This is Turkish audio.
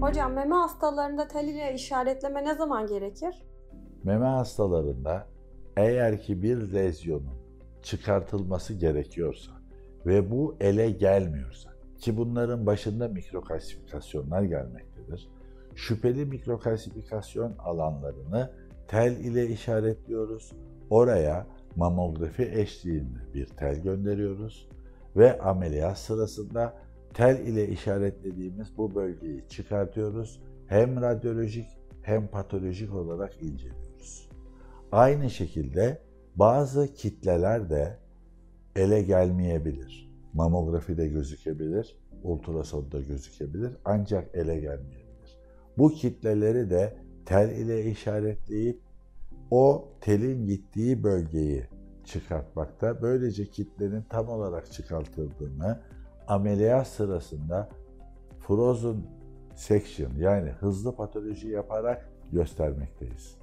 Hocam meme hastalarında tel ile işaretleme ne zaman gerekir? Meme hastalarında eğer ki bir lezyonun çıkartılması gerekiyorsa ve bu ele gelmiyorsa, ki bunların başında mikrokalsifikasyonlar gelmektedir. Şüpheli mikrokalsifikasyon alanlarını tel ile işaretliyoruz. Oraya mamografi eşliğinde bir tel gönderiyoruz ve ameliyat sırasında tel ile işaretlediğimiz bu bölgeyi çıkartıyoruz. Hem radyolojik hem patolojik olarak inceliyoruz. Aynı şekilde bazı kitleler de ele gelmeyebilir. Mamografide gözükebilir, ultrasonda gözükebilir ancak ele gelmeyebilir. Bu kitleleri de tel ile işaretleyip o telin gittiği bölgeyi çıkartmakta. Böylece kitlenin tam olarak çıkartıldığını ameliyat sırasında frozen section yani hızlı patoloji yaparak göstermekteyiz.